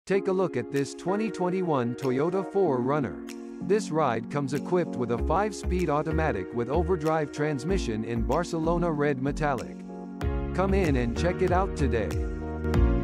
Take a look at this 2021 Toyota 4Runner. This ride comes equipped with a 5-speed automatic with overdrive transmission in Barcelona red metallic. Come in and check it out today.